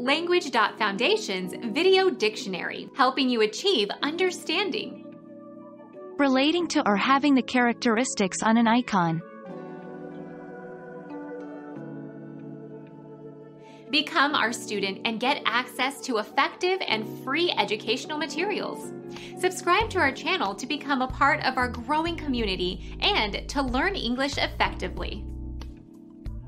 Language.Foundation's Video Dictionary, helping you achieve understanding. Relating to or having the characteristics on an icon. Become our student and get access to effective and free educational materials. Subscribe to our channel to become a part of our growing community and to learn English effectively.